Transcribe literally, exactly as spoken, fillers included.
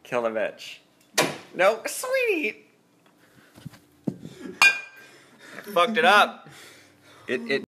Kill the bitch. No, sweetie. I fucked it up. It it.